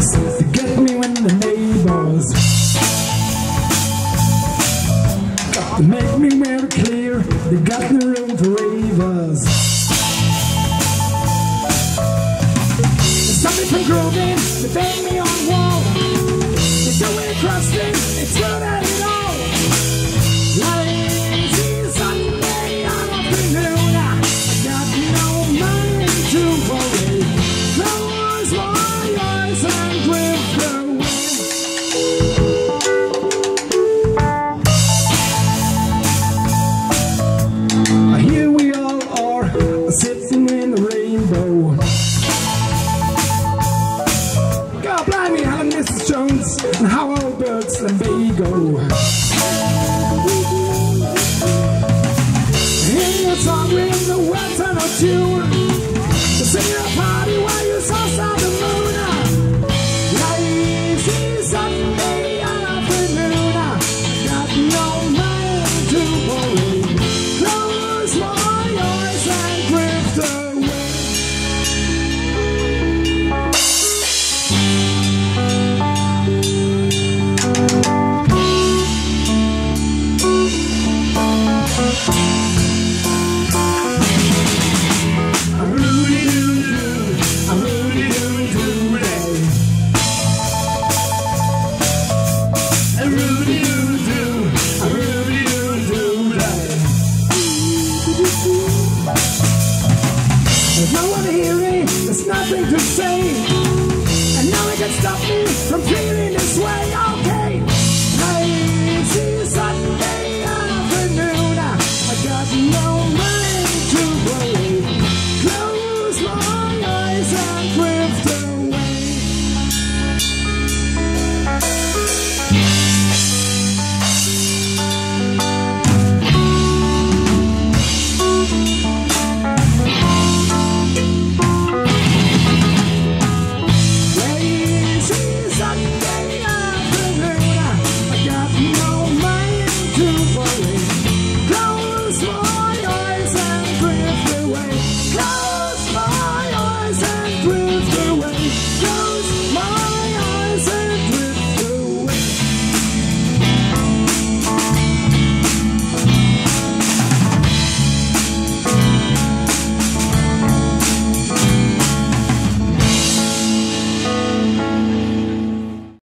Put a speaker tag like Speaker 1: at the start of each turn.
Speaker 1: songs to get me when the neighbors got to make me very clear they got no room for ravers. They stop me from grooving, they bang me on the wall, they do it crusting, it's good at it all. Lazy Sunday afternoon, I got no money to worry. Close my eyes and drift away. Here we all are, sitting in the rainbow. God blimey, Alan, Mrs. Jones, and how old birds and Bago. Hear a song with the words and a tune, to sing a party while you sauce out the moon. Lazy Sunday afternoon, got no mind to worry. Close my eyes and drift away. There's no one hearing, there's nothing to say, and no one can stop me from feeling this way. Okay, lazy Sunday afternoon, I got no mind to worry. Close my eyes and drift away.